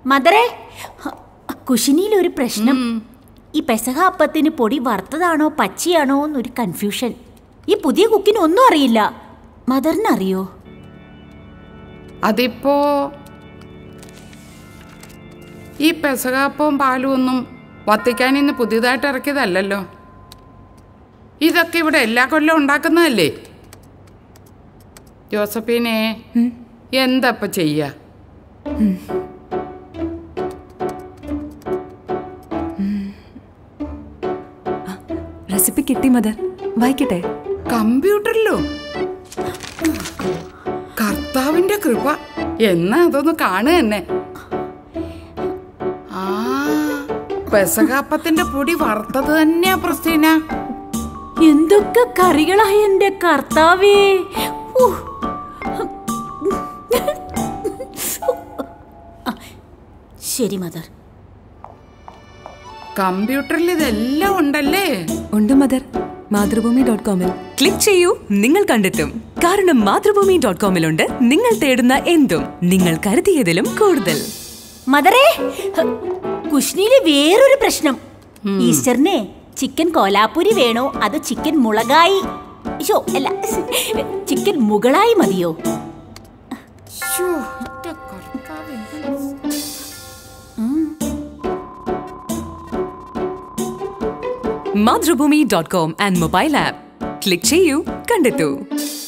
മദറേ, കുശിനിയിലൊരു പ്രശ്നം. ഈ പെസഹ അപ്പത്തിന് പൊടി വറുത്തതാണോ പച്ചയാണോ എന്നൊരു കൺഫ്യൂഷൻ. ഈ പുതിയ കുക്കിന് ഒന്നും അറിയില്ല. മദറിനറിയോ? അതിപ്പോ ഈ പെസഹ അപ്പവും പാലും ഒന്നും വത്തിക്കാൻ ഇന്ന് പുതിയതായിട്ട് ഇറക്കിയതല്ലോ. ഇതൊക്കെ ഇവിടെ എല്ലാ കൊല്ലം ഉണ്ടാക്കുന്നതല്ലേ. ജോസഫീനെ എന്തപ്പ ചെയ്യാ? റെസിപ്പി കിട്ടി മദർ, വായിക്കട്ടെ? കമ്പ്യൂട്ടറിലോ? കർത്താവിന്റെ കൃപ. എന്നാ അതൊന്ന് കാണുക തന്നെ. ആ പെസഹാപ്പത്തിന്റെ പൊടി വറുത്തത് തന്നെയാ പ്രസ്തീന. എന്തൊക്കെ കറികളായി എന്റെ കർത്താവേ. ശരി മദർ. കമ്പ്യൂട്ടറിൽ ഇതെല്ലാം ഉണ്ടല്ലേ? ഉണ്ട് മദർ. മാതൃഭൂമി.com ക്ലിക്ക് ചെയ്യൂ, നിങ്ങൾ കണ്ടെത്തും. കാരണം മാതൃഭൂമി.com നിങ്ങൾ തേടുന്ന എന്തും നിങ്ങൾ കരുതിയതിലും കൂടുതൽ. മദറേ, കുശ്നിയിലെ വേറൊരു പ്രശ്നം. ഈസ്റ്ററിനെ ചിക്കൻ കോലാപ്പൂരി വേണോ അതോ ചിക്കൻ മുളകായി അല്ല ചിക്കൻ മുകളായി മതിയോ? മാതൃഭൂമി.com ആൻഡ് മൊബൈൽ ആപ്പ് ക്ലിക്ക് ചെയ്യൂ, കണ്ടെത്തൂ.